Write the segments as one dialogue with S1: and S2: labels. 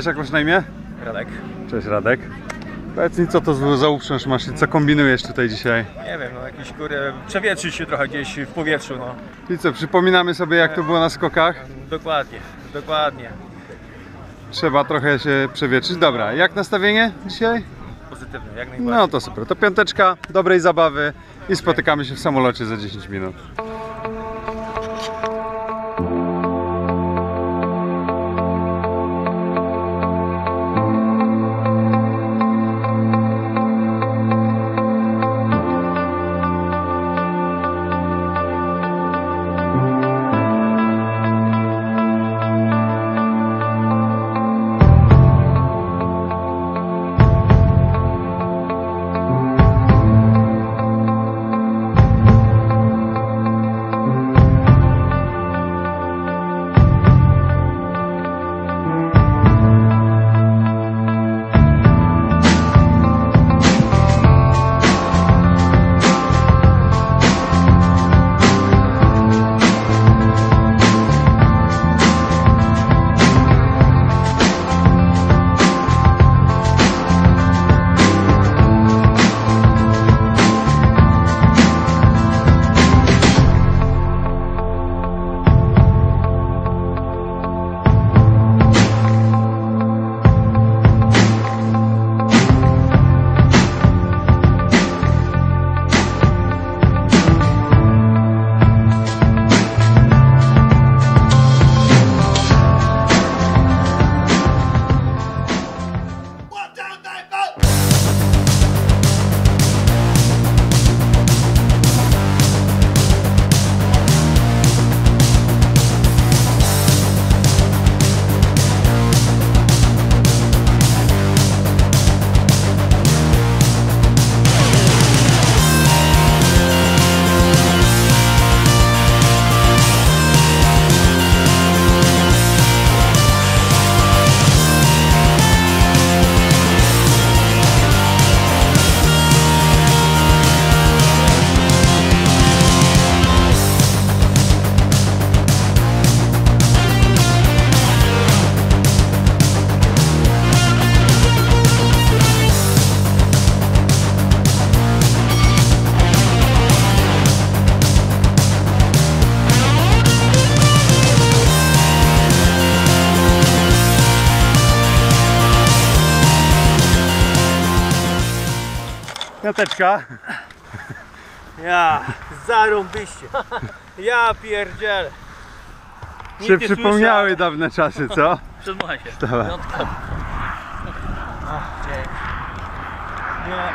S1: Cześć, jak masz na imię?
S2: Radek.
S1: Cześć, Radek. Powiedz mi, co to za uprząż masz i co kombinujesz tutaj dzisiaj?
S2: Nie wiem, no jakieś kurde, przewietrzyć się trochę gdzieś w powietrzu, no.
S1: I co, przypominamy sobie, jak to było na skokach?
S2: Dokładnie, dokładnie.
S1: Trzeba trochę się przewietrzyć. Dobra, jak nastawienie dzisiaj?
S2: Pozytywnie, jak najbardziej.
S1: No to super, to piąteczka, dobrej zabawy i spotykamy się w samolocie za 10 minut. Piąteczka.
S2: Ja, zarąbiście. Ja pierdzielę. Nic
S1: Się
S2: nie
S1: przypomniały
S2: słyszę.
S1: dawne czasy, co?
S3: Przedmuchaj się.
S1: Dawaj.
S3: Piątka.
S2: Dzień. Nie.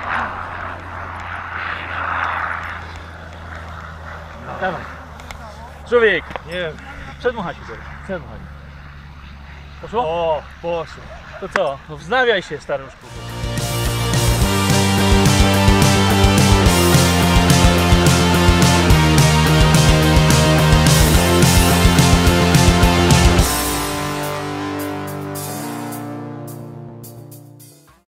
S3: Dawaj. Człowiek,
S2: Nie wiem.
S3: przedmuchaj się sobie. Przedmuchaj. Poszło?
S2: O, poszło.
S3: To co? No wznawiaj się, staruszku.